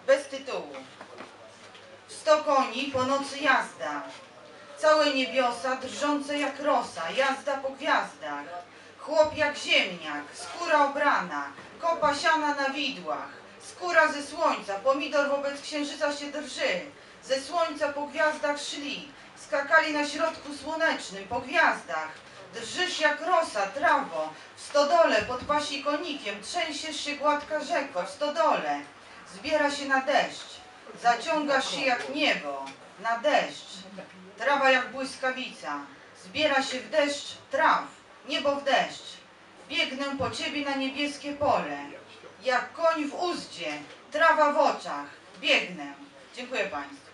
bez tytułu. W 100 koni po nocy jazda, całe niebiosa drżące jak rosa, jazda po gwiazdach. Chłop jak ziemniak, skóra obrana, kopa siana na widłach, skóra ze słońca, pomidor wobec księżyca się drży. Ze słońca po gwiazdach szli, skakali na środku słonecznym, po gwiazdach. Drżysz jak rosa, trawo, w stodole pod pasi konikiem, trzęsiesz się gładka rzeko, w stodole. Zbiera się na deszcz, zaciągasz się jak niebo, na deszcz. Trawa jak błyskawica, zbiera się w deszcz traw, niebo w deszcz. Biegnę po ciebie na niebieskie pole, jak koń w uzdzie, trawa w oczach, biegnę. Dziękuję Państwu.